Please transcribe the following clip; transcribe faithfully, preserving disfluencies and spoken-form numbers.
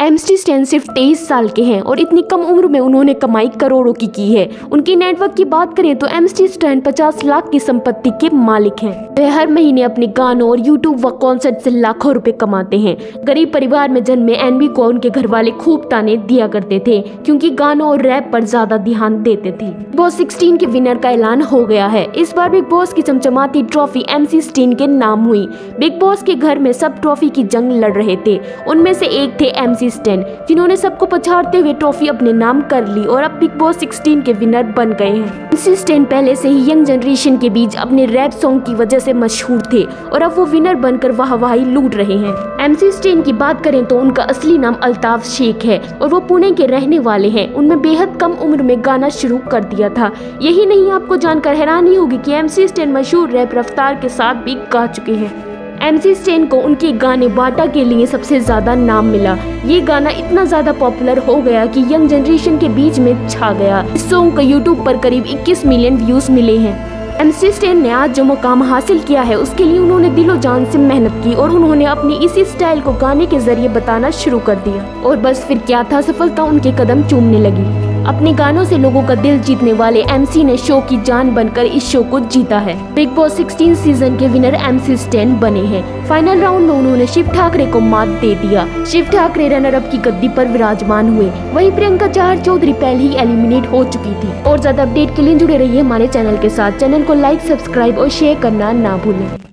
MC stand सिर्फ तेईस साल के हैं और इतनी कम उम्र में उन्होंने कमाई करोड़ों की की है। उनकी नेटवर्क की बात करें तो एमसी स्टैन पचास लाख की संपत्ति के मालिक हैं। वह हर महीने अपने गानों और यूट्यूब व कॉन्सर्ट से लाखों रुपए कमाते हैं। गरीब परिवार में जन्मे एनबी को उनके घर वाले खूब ताने दिया करते थे क्योंकि गानों और रैप पर ज्यादा ध्यान देते थे। बिग बॉस सोलह के विनर का ऐलान हो गया है। इस बार बिग बॉस की चमचमाती ट्रॉफी एमसी स्टैन के नाम हुई। बिग बॉस के घर में सब ट्रॉफी की जंग लड़ रहे थे। उनमें से एक थे एमसी स्टैन, जिन्होंने सबको पछाड़ते हुए ट्रॉफी अपने नाम कर ली और अब बिग बॉस सोलह के विनर बन गए हैं। एमसी स्टैन पहले से ही यंग जनरेशन के बीच अपने रैप सॉन्ग की वजह से मशहूर थे और अब वो विनर बनकर वाहवाही लूट रहे हैं। एमसी स्टैन की बात करें तो उनका असली नाम अल्ताफ शेख है और वो पुणे के रहने वाले हैं। उनमें बेहद कम उम्र में गाना शुरू कर दिया था। यही नहीं, आपको जानकर हैरानी होगी कि एमसी स्टैन मशहूर रैप रफ्तार के साथ भी गा चुके हैं। एमसी स्टैन को उनके गाने बाटा के लिए सबसे ज्यादा नाम मिला। ये गाना इतना ज्यादा पॉपुलर हो गया कि यंग जनरेशन के बीच में छा गया। इस सॉन्ग को यूट्यूब पर करीब इक्कीस मिलियन व्यूज मिले हैं। एमसी स्टैन ने आज जो मुकाम हासिल किया है उसके लिए उन्होंने दिलो जान से मेहनत की और उन्होंने अपनी इसी स्टाइल को गाने के जरिए बताना शुरू कर दिया और बस फिर क्या था, सफलता उनके कदम चूमने लगी। अपने गानों से लोगों का दिल जीतने वाले एमसी ने शो की जान बनकर इस शो को जीता है। बिग बॉस सोलह सीजन के विनर एमसी स्टैन बने हैं। फाइनल राउंड में उन्होंने शिव ठाकरे को मात दे दिया। शिव ठाकरे रनर अप की गद्दी पर विराजमान हुए। वहीं प्रियंका चहर चौधरी पहले ही एलिमिनेट हो चुकी थी। और ज्यादा अपडेट के लिए जुड़े रहिए हमारे चैनल के साथ। चैनल को लाइक, सब्सक्राइब और शेयर करना ना भूलें।